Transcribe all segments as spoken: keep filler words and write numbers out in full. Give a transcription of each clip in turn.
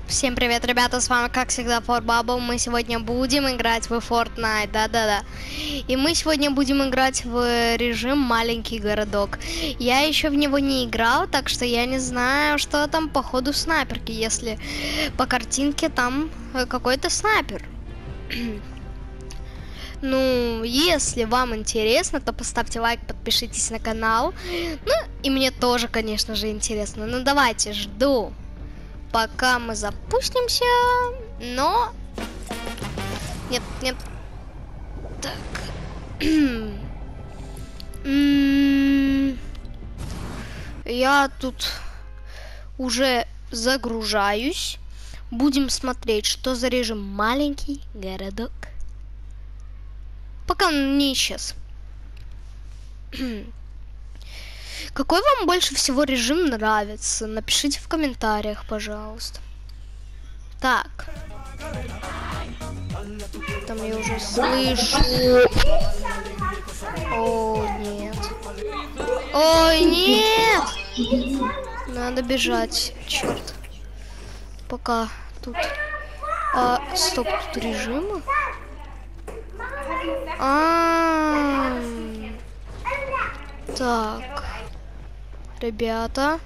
Всем привет, ребята, с вами, как всегда, FortBubble. Мы сегодня будем играть в Fortnite, да-да-да. И мы сегодня будем играть в режим маленький городок. Я еще в него не играл, так что я не знаю, что там по ходу снайперки, если по картинке там какой-то снайпер. Ну, если вам интересно, то поставьте лайк, подпишитесь на канал. Ну, и мне тоже, конечно же, интересно. Ну, давайте, жду, пока мы запустимся, но... Нет, нет. Так. Я тут уже загружаюсь. Будем смотреть, что за режим маленький городок. Пока он не исчез. Какой вам больше всего режим нравится? Напишите в комментариях, пожалуйста. Так. Там я уже слышу. О, нет. Ой, нет! Надо бежать. Черт. Пока тут... А, стоп, тут режимы? А, так, ребята,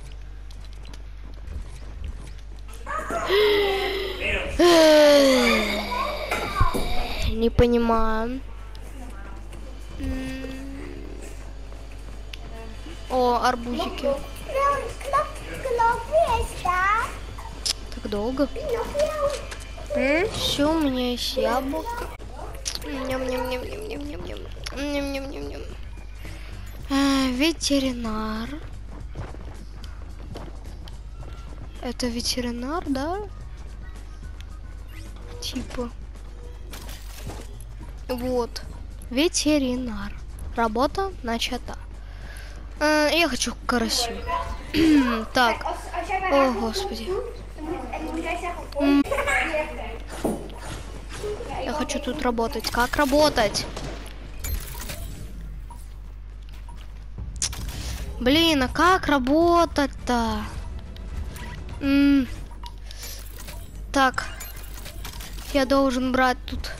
не понимаю. О, арбузики. Так долго. Все, у меня есть яблоко. Ням-ням-ням-ням-ням-ням-ням. Ням-ням-ням-ням. А, ветеринар. Это ветеринар, да? Типа. Вот. Ветеринар. Работа начата. А, я хочу к карасю. Так. О, господи. Я хочу тут работать. Как работать? Блин, а как работать-то? М-м. Так. Я должен брать тут.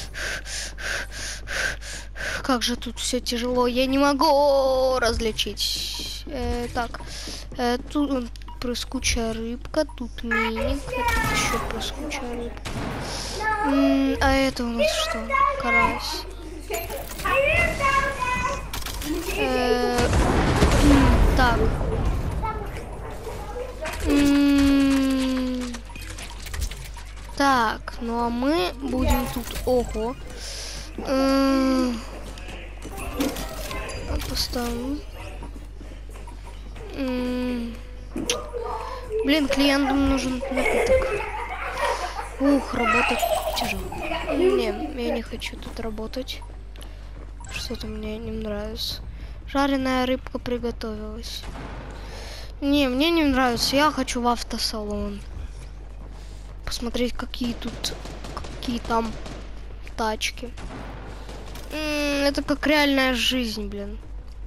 Как же тут все тяжело. Я не могу различить. Э, так. Э, тут прыскучая рыбка. Тут миник. Тут еще прыскучая рыбка. М-м, а это у нас что? Карась. Э, так. М-м, так, ну а мы будем тут... Ого. М-м, поставим. М-м, блин, клиентам нужен напиток. Ух, работать тяжело. Не, я не хочу тут работать. Что-то мне не нравится. Жареная рыбка приготовилась. Не, мне не нравится. Я хочу в автосалон. Посмотреть, какие тут, какие там тачки. М-м, это как реальная жизнь, блин.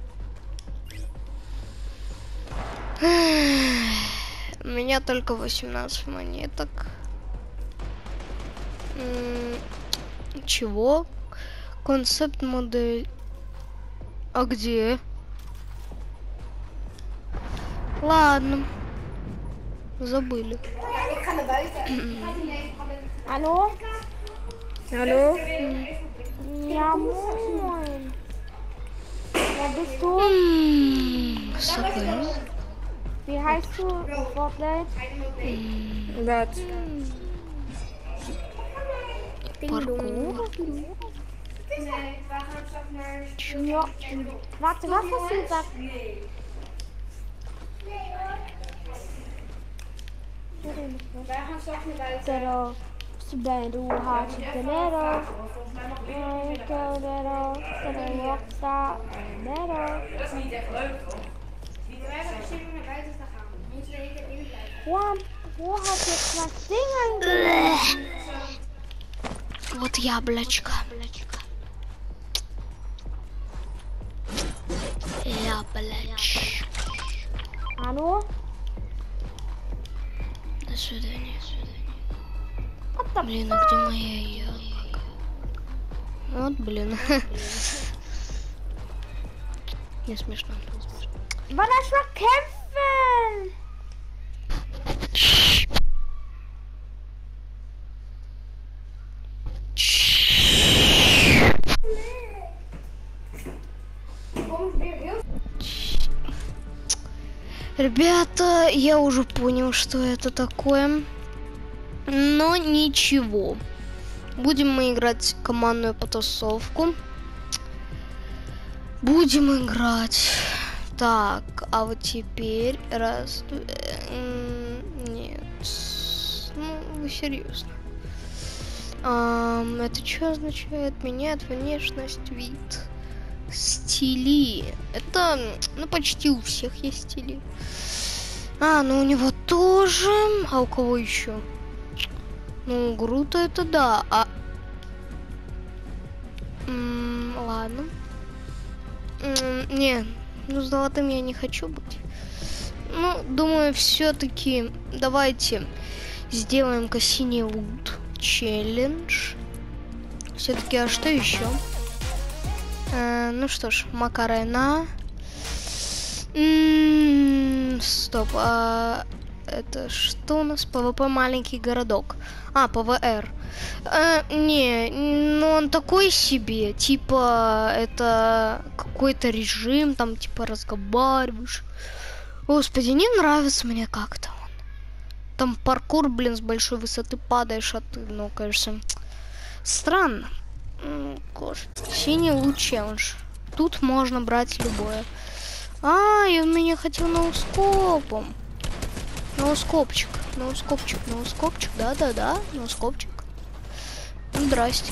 У меня только восемнадцать монеток. М-м, чего? Концепт модель. А где? Ладно. Забыли. Hallo? Hallo? Ja, moin. Wer bist du? Mm, okay. Wie heißt du? Fortnite? Да. Паркур. Ja. Warte, was hast du gesagt? Pero, Subaru hat Tenero, Tenero, Tenero, Tenero. Dat is niet echt leuk, toch? Niet wij hebben zin om naar buiten te gaan. Mensen denken dat niet blijven. Wow, wo hat jetzt das Ding eingebaut? Вот яблочко. Яблочко. Hallo? свидания. What the Блин, а где моя яблоко? Вот, блин. Не смешно. Wann lass mal kämpfen! Ребята, я уже понял, что это такое. Но ничего. Будем мы играть командную потасовку. Будем играть. Так, а вот теперь раз... Нет. Ну, вы серьезно. Um, это что означает? Меняет внешность, вид, стили. Это, ну, почти у всех есть стили. А, ну у него тоже. А у кого еще? Ну, Грута это да. А... М -м, ладно. М -м, не, ну золотым я не хочу быть. Ну, думаю, все-таки давайте сделаем-ка синий лут. Челлендж. Все-таки, а что еще? Э, ну что ж, Макарена. М-м, стоп, а это что у нас? ПВП маленький городок. А, ПВР. Э, не, ну он такой себе. Типа, это какой-то режим, там типа разговариваешь. Господи, не нравится мне как-то. Там паркур, блин, с большой высоты падаешь, а ты, ну, конечно, странно. Синий лут челлендж. Тут можно брать любое. А, и он меня хотел ноускопом. Ноускопчик, ноускопчик, ноускопчик, да-да-да, ноускопчик. Ну, здрасте.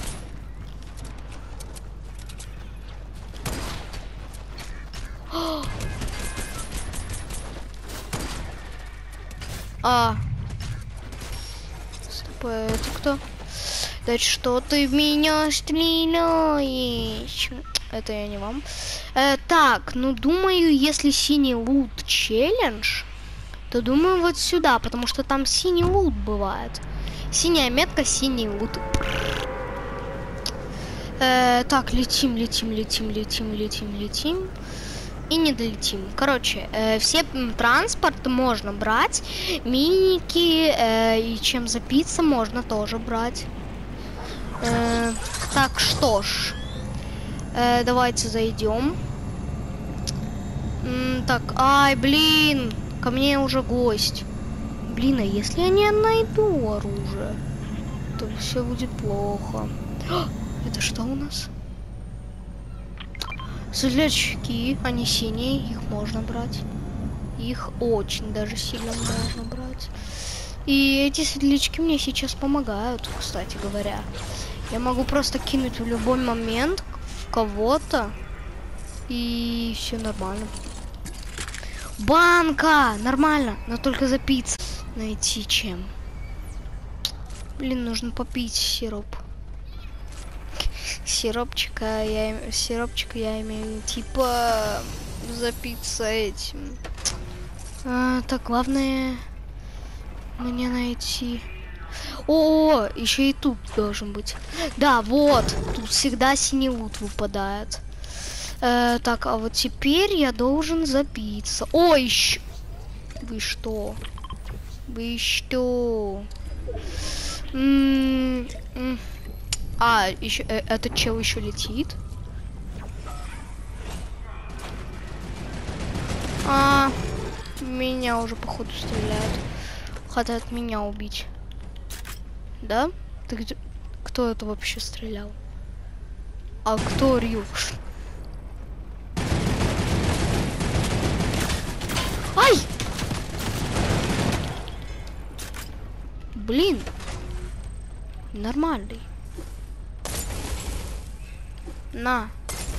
А. Стоп, это кто? Да что ты в меня стреляешь? Это я не вам. Э, так, ну думаю, если синий лут челлендж, то думаю вот сюда, потому что там синий лут бывает. Синяя метка, синий лут. Э, так, летим, летим, летим, летим, летим, летим. И не долетим. Короче, э, все транспорт можно брать. Миники э, и чем запиться можно тоже брать. Э, так, что ж. Э, давайте зайдем. М, так, ай, блин. Ко мне уже гость. Блин, а если я не найду оружие, то все будет плохо. О, это что у нас? Светлячки, они синие, их можно брать. Их очень даже сильно можно брать. И эти светлячки мне сейчас помогают, кстати говоря. Я могу просто кинуть в любой момент в кого-то, и все нормально. Банка! Нормально, но только запиться. Найти чем? Блин, нужно попить сироп. Сиропчика я, сиропчика я имею, типа, запиться этим. А, так, главное мне найти. О, еще и тут должен быть. Да, вот, тут всегда синий лут выпадает. Э, так, а вот теперь я должен запиться. О, еще. Вы что? Вы что? М-м-м. А, еще э, этот чел еще летит. А, меня уже походу стреляют. Хотят меня убить. Да? Ты где? Кто это вообще стрелял? А кто Рю? Ай! Блин. Нормальный. На.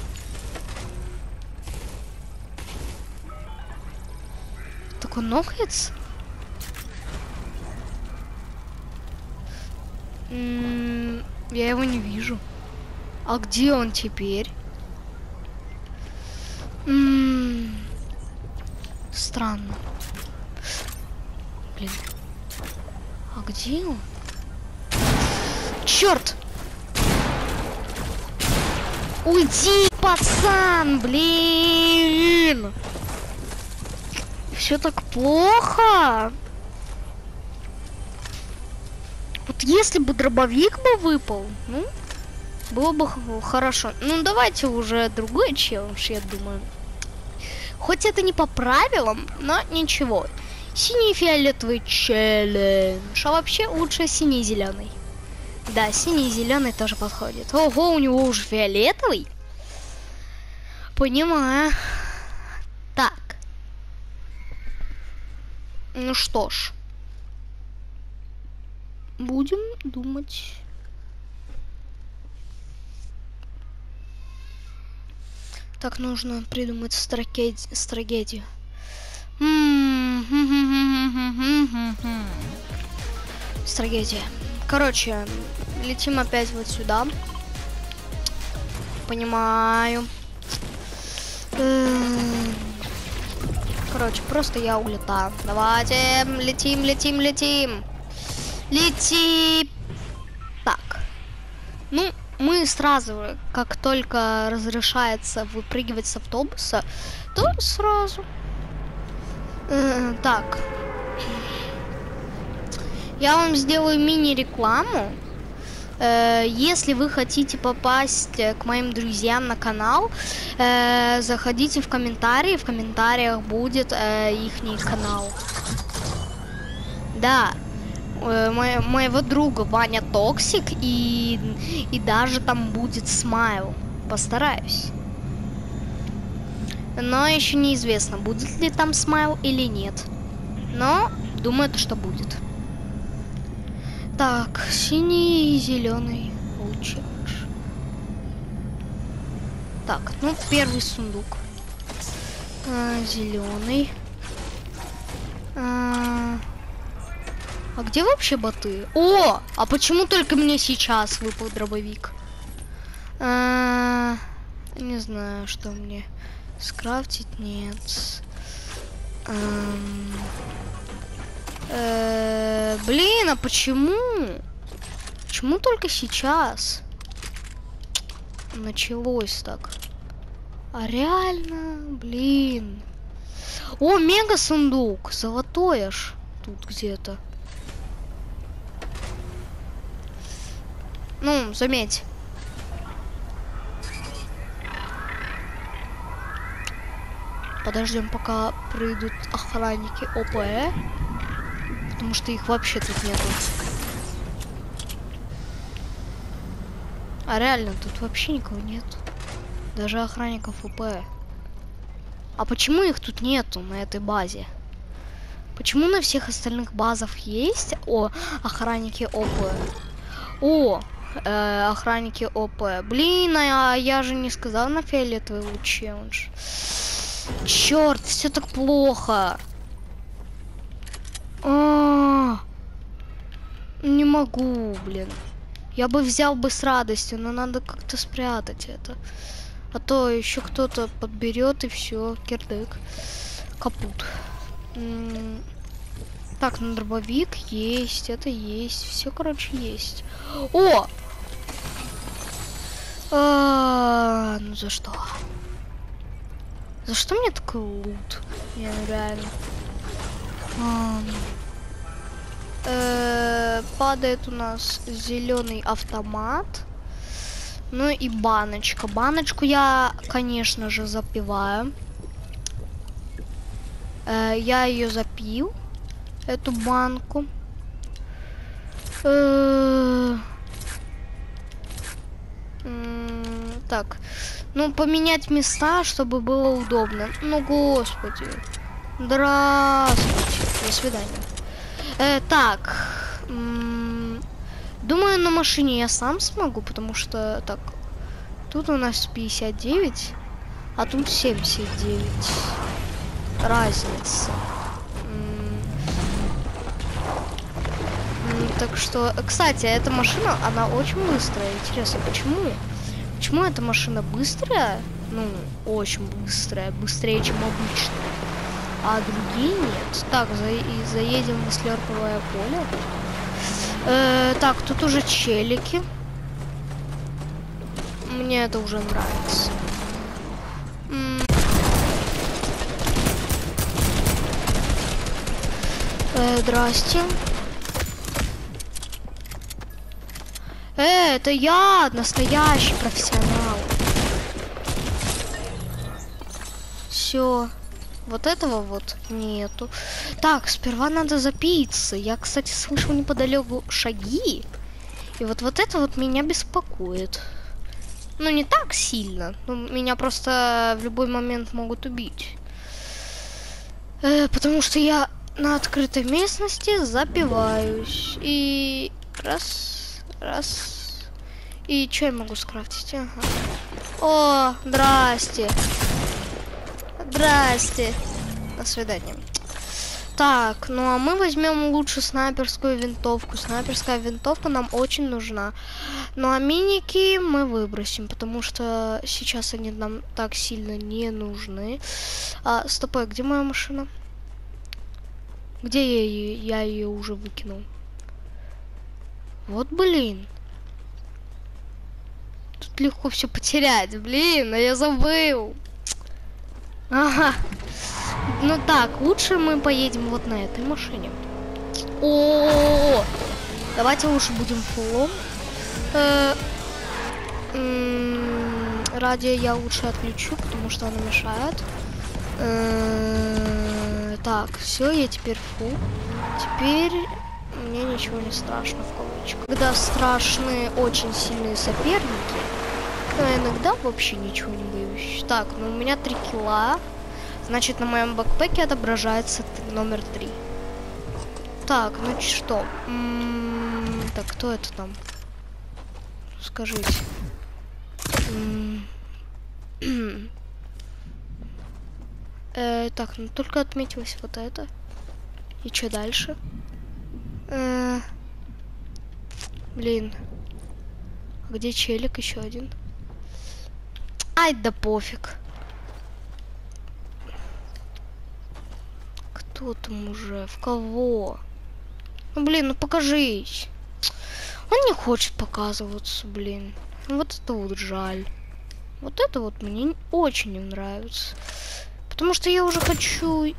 Так он нокается? М-м, я его не вижу. А где он теперь? М-м, странно. Блин. А где он? Черт! Уйди, пацан, блин! Все так плохо. Вот если бы дробовик бы выпал, ну, было бы хорошо. Ну, давайте уже другой челлендж, я думаю. Хоть это не по правилам, но ничего. Синий фиолетовый челлендж. А вообще лучше синий-зеленый. Да, синий-зеленый тоже подходит. Ого, у него уже фиолетовый. Понимаю. Так. Ну что ж. Будем думать. Так, нужно придумать стратеги- стратегию. Стратегия. Короче, летим опять вот сюда. Понимаю. Короче, просто я улетаю. Давайте, летим, летим, летим. Лети. Так. Ну, мы сразу, как только разрешается выпрыгивать с автобуса, то сразу. Э, так. Я вам сделаю мини-рекламу. Э, если вы хотите попасть к моим друзьям на канал, э, заходите в комментарии. В комментариях будет э, ихний канал. Да. Э, мо- моего друга Ваня Токсик, и, и даже там будет Смайл. Постараюсь. Но еще неизвестно, будет ли там Смайл или нет. Но думаю, что будет. Так, синий и зеленый лучше. Так, ну первый сундук. А, зеленый. А, а где вообще боты? О, а почему только мне сейчас выпал дробовик? А, не знаю, что мне скрафтить, нет. Эм... Э, блин, а почему? Почему только сейчас началось так? А реально, блин. О, мега сундук, золотой аж тут где-то. Ну, заметь. Подождем, пока придут охранники ОП. Потому что их вообще тут нету. А реально, тут вообще никого нет. Даже охранников ОП. А почему их тут нету на этой базе? Почему на всех остальных базах есть О, охранники ОП? О, э, охранники ОП. Блин, а я же не сказал на фиолетовый луч челлендж. Черт, все так плохо. А, не могу, блин. Я бы взял бы с радостью, но надо как-то спрятать это. А то еще кто-то подберет и все, кирдык. Капут. М-м- так, ну дробовик есть, это есть. Все, короче, есть. О! А, ну за что? За что мне такой лут? Не, ну реально. Э, падает у нас зеленый автомат. Ну и баночка. Баночку я, конечно же, запиваю. Э, я ее запил. Эту банку. Э, так. Ну, поменять места, чтобы было удобно. Ну, господи. Здравствуйте. До свидания. Э, так. М-м, думаю, на машине я сам смогу, потому что... Так. Тут у нас пятьдесят девять, а тут семьдесят девять. Разница. М-м, так что... Кстати, эта машина, она очень быстрая. Интересно, почему? Почему эта машина быстрая? Ну, очень быстрая. Быстрее, чем обычная. А другие нет. Так, за, и заедем в слерповое поле. Э, так, тут уже челики. Мне это уже нравится. М э, здрасте. Э, это я, настоящий профессионал. Все. Вот этого вот нету. Так, сперва надо запиться. Я, кстати, слышал неподалеку шаги. И вот, вот это вот меня беспокоит. Ну, не так сильно. Но меня просто в любой момент могут убить. Э, потому что я на открытой местности запиваюсь. И раз, раз. И что я могу скрафтить? Ага. О, здрасте. Здрасте. До свидания. Так, ну а мы возьмем лучше снайперскую винтовку. Снайперская винтовка нам очень нужна. Ну а миники мы выбросим, потому что сейчас они нам так сильно не нужны. А, стоп, а где моя машина? Где я ее? Я ее уже выкинул. Вот блин. Тут легко все потерять. Блин, а я забыл. Ага. Ну так, лучше мы поедем вот на этой машине. О, давайте лучше будем фуллом. Э -э радио я лучше отключу, потому что оно мешает. Э -э так, все, я теперь фул. Теперь мне ничего не страшно в кавычках. Когда страшны очень сильные соперники, но иногда вообще ничего не боюсь. Так, ну у меня три килла. Значит, на моем бэкпэке отображается номер три. Так, ну что? М-м, так, кто это там? Скажите. э, так, ну только отметилось вот это. И что дальше? Э, блин. А где челик еще один? Ай, да пофиг. Кто там уже? В кого? Ну, блин, ну покажись. Он не хочет показываться, блин. Вот это вот жаль. Вот это вот мне очень не нравится. Потому что я уже хочу...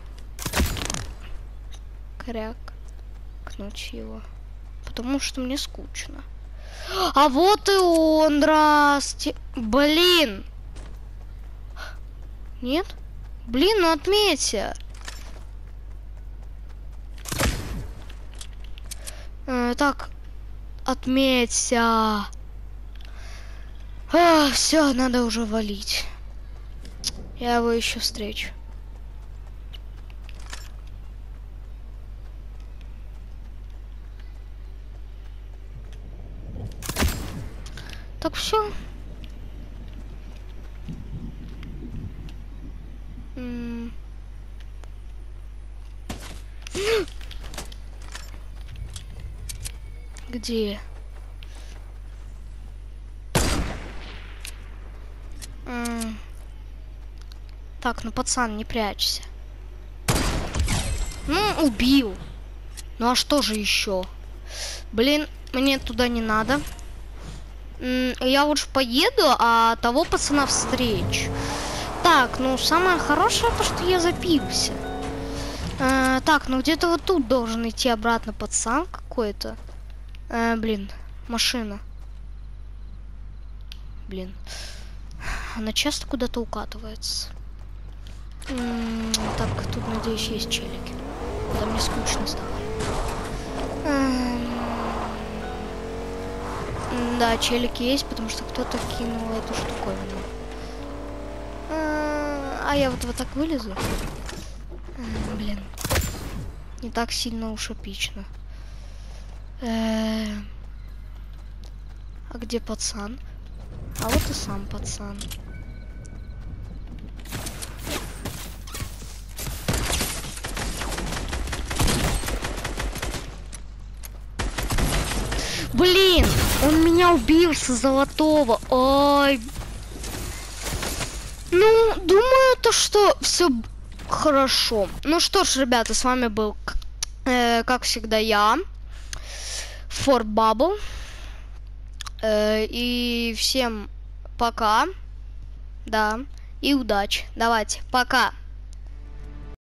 крякнуть его. Потому что мне скучно. А вот и он, здрасте. Блин. Нет? Блин, ну отметься. Э, так, отметься. А, все, надо уже валить. Я его еще встречу. Так, все. Где? М так, ну пацан, не прячься. Ну, убил. Ну а что же еще? Блин, мне туда не надо. М я лучше поеду, а того пацана встречу. Так, ну самое хорошее то, что я запился. Э, так, ну где-то вот тут должен идти обратно пацан какой-то. Э, блин, машина. Блин. Она часто куда-то укатывается. М-м, так, тут, надеюсь, есть челики. Да мне скучно стало. М-м, да, челики есть, потому что кто-то кинул эту штуковину. А я вот вот так вылезу. М-м, блин. Не так сильно уж эпично. Э-э- а где пацан? А вот и сам пацан. Блин, он меня убил со золотого. Ой. Ну, думаю, то, что все хорошо. Ну что ж, ребята, с вами был, э, как всегда, я. For Bubble. Э, и всем пока. Да. И удачи. Давайте. Пока.